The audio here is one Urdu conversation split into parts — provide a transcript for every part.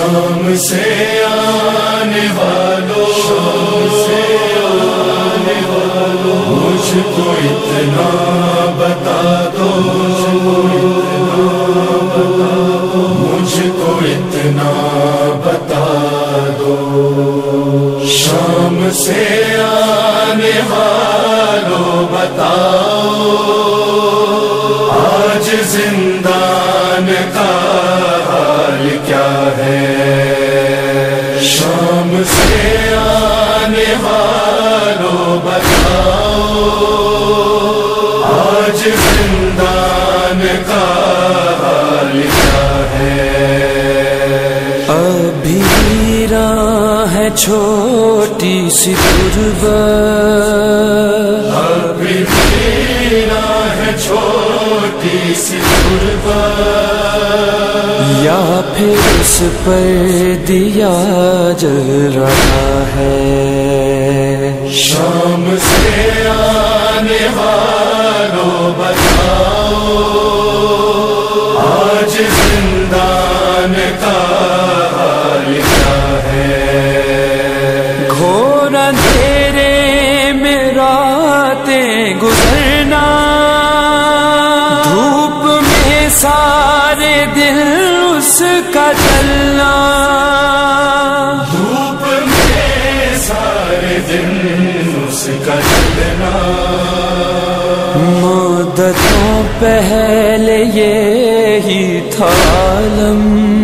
شام سے آنے والوں مجھ کو اتنا بتا دو، مجھ کو اتنا بتا دو، شام سے آنے والوں بتاؤ آج زندان کا حال کیا ہے، شام سے آنے والوں بتاؤ آج زندان کا حال کیا ہے۔ ابھی راہ ہے چھوٹی سی غربت، ابھی راہ ہے چھوٹی سی غربت، یا پھر اس پر دیا جل رہا ہے، شام سے آنے والوں بتاؤ آج زندان کا حال کیا ہے۔ گھور اندھیرے میں راتیں گزرنا، دھوپ میں سارے دل اس کا جلنا، دھوپ میں سارے دن اس کا جلنا، مدتوں پہلے یہی تھا عالم،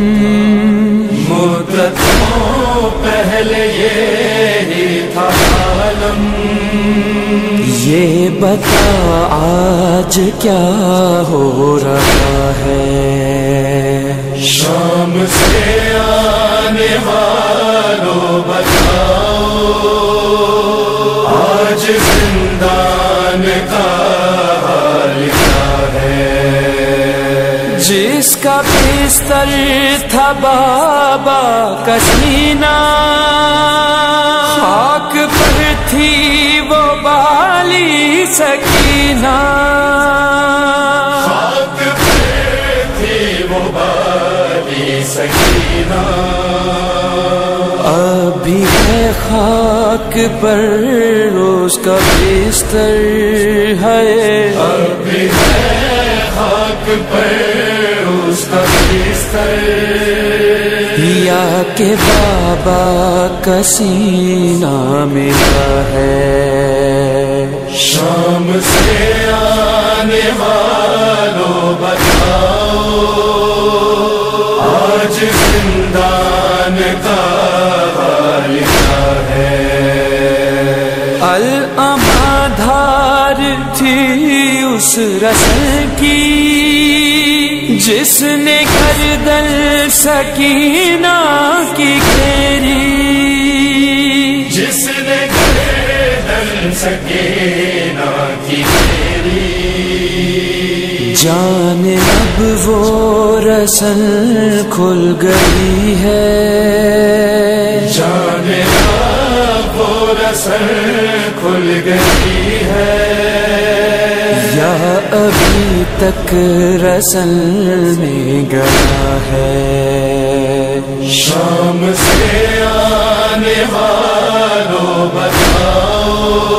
مدتوں پہلے یہی تھا عالم، یہ بتا آج کیا ہو رہا ہے، شام سے آنے والوں بتاؤ آج زندان کا حال کیا ہے۔ جس کا بستر تھا بابا کا سینہ، خاک پر تھی وہ بالی سکینہ، خاک پہ تھی وہ بالی سکینہ، ابھی ہے خاک پر اس کا بستر ہے، ابھی ہے خاک پر اس کا بستر، یا کہ بابا کا سینہ ملا ہے، شام سے آنے والوں بتاؤ آج زندان کا حال کیا ہے۔ العمہ دھار تھی اس رسل کی، جس نے گردن سکینہ کی گھیری، جس نے گردن سکینہ کی گھیری، جان اب وہ رسل کھل گئی ہے، جان اب وہ رسل کھل گئی ہے، یا ابھی تک رسل میں گیا ہے، شام سے آنے والوں بتاؤ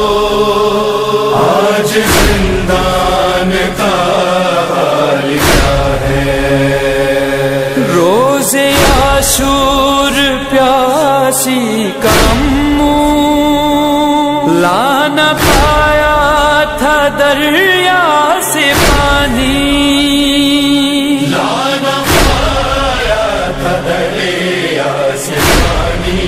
آج زندان کا حال کیا ہے۔ روز عاشور پیاسی کا منہ لا نہ پایا تھا دریا سے پانی، لانا پایا تھا دریا سے پانی،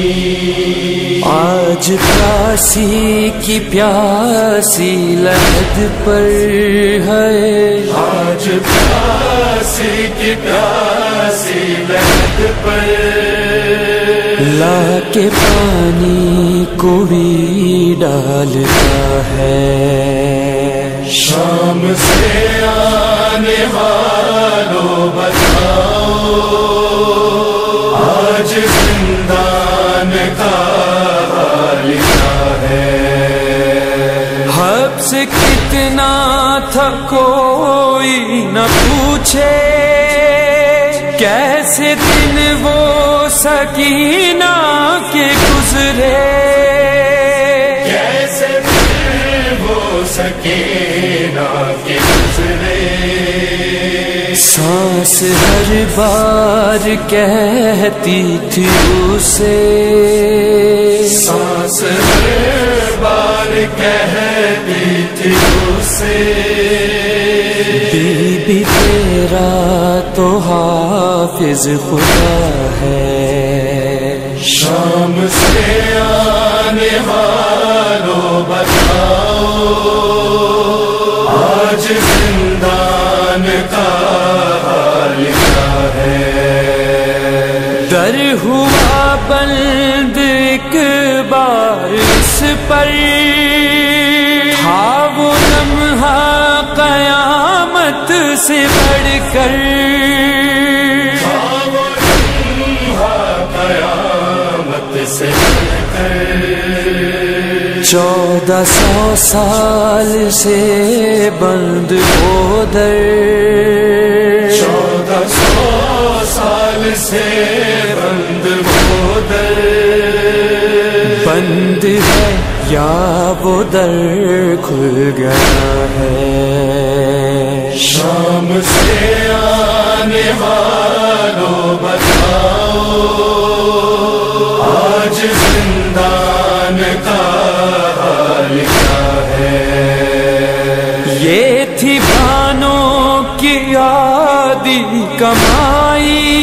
آج پیاسی کی پیاسی لحد پر ہے، آج پیاسی کی پیاسی لہد پر، لا کے پانی کوئی ڈالتا ہے، شام سے آنے والوں بتاؤ آج زندان کا حال کیا ہے۔ حبس کتنا تھا کوئی نہ پوچھے، کیسے کیسے دن وہ سکینہ کے گزرے، کیسے دن وہ سکینہ کے گزرے، سانس ہر بار کہتی تھی اسے، سانس ہر بار کہتی تھی اسے، بی بی تیرا تو حافظ خدا ہے، شام سے آنے والوں بتاؤ آج زندان کا حال کیا ہے، در ہوا بند ایک بار اس پر، تھا وہ لمحہ قیامت سے بڑھ کر، قیامت سے بڑھ کر، 1400 سال سے بند ہو در، 1400 سال سے بند ہو در، بند ہے یا وہ در کھل گیا ہے، شام سے آنے والوں بتاؤ آج زندان کا حال کیا ہے، یہ تھی بانوں کی آدھی کمائی،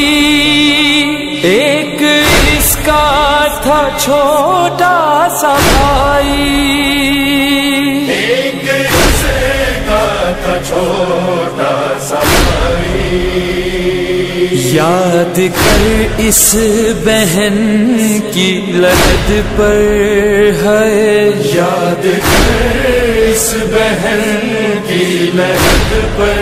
ایک اس کا تھا چھوٹا سا بھائی، ایک اس کا تھا چھوٹا سا بھائی، یاد کر اس بہن کی لحد پر ہے، یاد کر اس بہن کی لحد پر،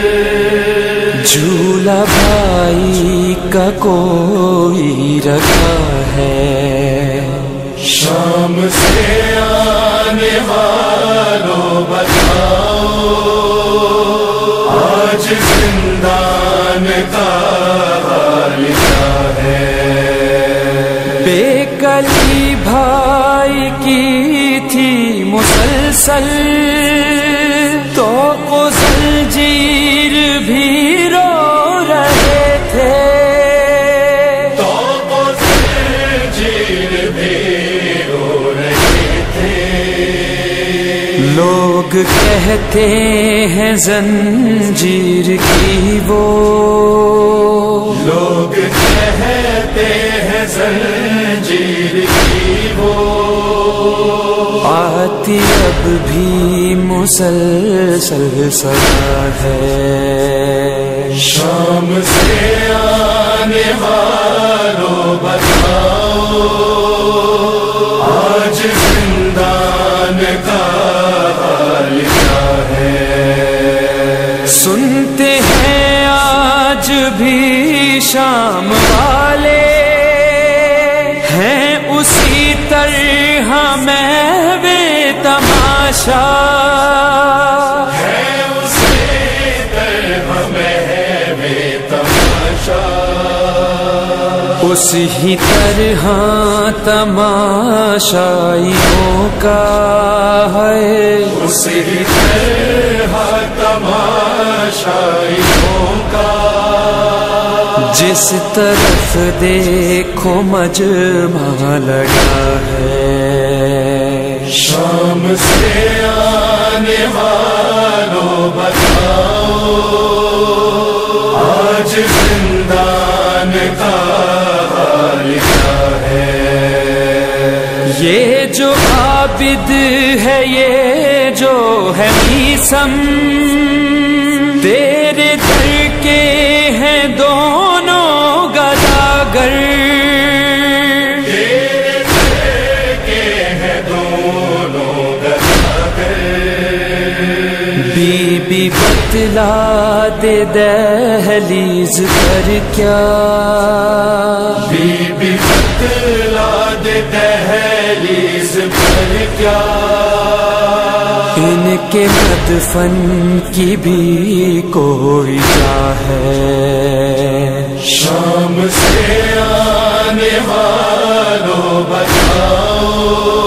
جھولا بھائی کا کوئی رکھا ہے، شام سے آنے والوں بتاؤ آج زندان کا حال کیا ہے، بے کلی بھائی کی تھی مسلسل، تو کو زنجیر بھی رو رہے تھے، تو وہ زنجیر بھی رو رہے تھے، لوگ کہتے ہیں زنجیر کی وہ، لوگ کہتے ہیں زنجیر کی وہ، آتی اب بھی مسلسل صدا ہے، شام سے آنے والوں بتاؤ آج زندان کا حال کیا ہے، سنتے ہیں آج بھی شام والے ہیں اسی طرح محوِ تماشا، ہے اسی طرح محوِ تماشا، اسی طرح تماشائیوں کا ہے، اسی طرح تماشائیوں کا، جس طرف دیکھو مجمع لگا ہے، شام سے آنے والوں بتاؤ آج زندان کا حال کیا ہے، یہ جو عابد ہے یہ جو ہے میسم، تیرے در کے ہیں دونوں گداگر، تیرے در کے ہیں دونوں گداگر، بی بی بتلا دے دہلیز پر کیا، بی بی بتلا دے دہلیز پر کیا، ان کے مدفن کی بھی کوئی جا ہے، شام سے آنے والوں بتاؤ